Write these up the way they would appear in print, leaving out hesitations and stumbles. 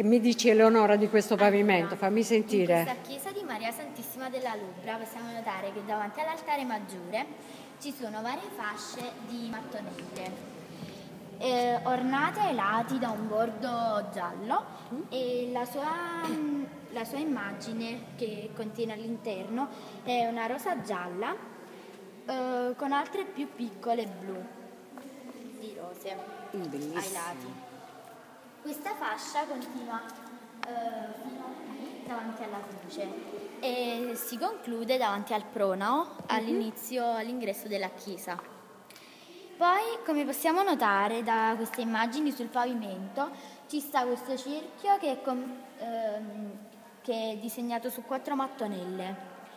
Che mi dici, Eleonora, di questo pavimento? Fammi sentire. In questa chiesa di Maria Santissima della Lubra possiamo notare che davanti all'altare maggiore ci sono varie fasce di mattonelle ornate ai lati da un bordo giallo e la sua immagine che contiene all'interno è una rosa gialla con altre più piccole blu di rose ai lati. Questa fascia continua fino a qui davanti alla croce e si conclude davanti al pronao all'ingresso della chiesa. Poi, come possiamo notare da queste immagini sul pavimento, ci sta questo cerchio che è disegnato su 4 mattonelle.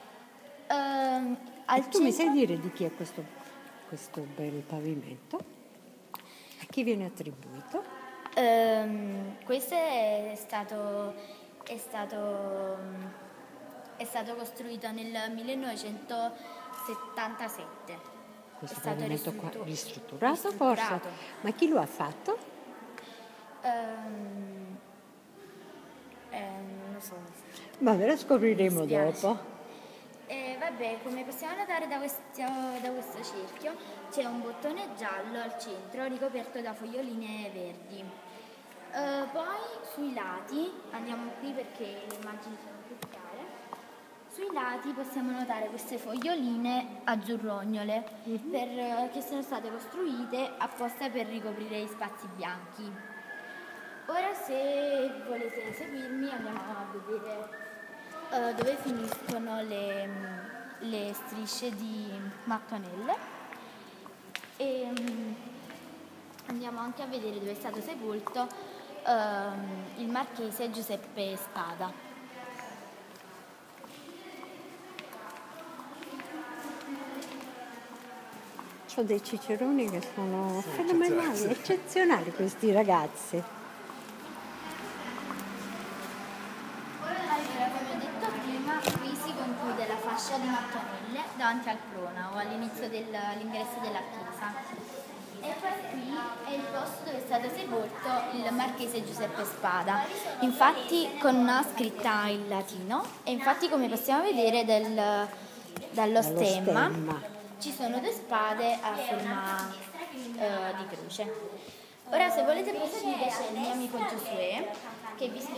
Tu mi sai dire di chi è questo bel pavimento? A chi viene attribuito? Questo è stato costruito nel 1977. Questo è stato pavimento qua ristrutturato forse? Ma chi lo ha fatto? Non lo so. Vabbè, lo scopriremo dopo. Vabbè, come possiamo notare da questo cerchio c'è un bottone giallo al centro ricoperto da foglioline verdi. Poi sui lati, andiamo qui perché le immagini sono più chiare, sui lati possiamo notare queste foglioline azzurrognole che sono state costruite apposta per ricoprire gli spazi bianchi. Ora, se volete seguirmi, andiamo a vedere dove finiscono le strisce di mattonelle e andiamo anche a vedere dove è stato sepolto il marchese Giuseppe Spada. C'ho dei ciceroni che sono fenomenali, eccezionali questi ragazzi. Conclude la fascia di mattonelle davanti al pronao all'inizio dell'ingresso della chiesa e poi qui è il posto dove è stato sepolto il marchese Giuseppe Spada, infatti con una scritta in latino e infatti come possiamo vedere dallo stemma ci sono 2 spade a forma di croce. Ora, se volete proseguire c'è il mio amico Giosuè che vi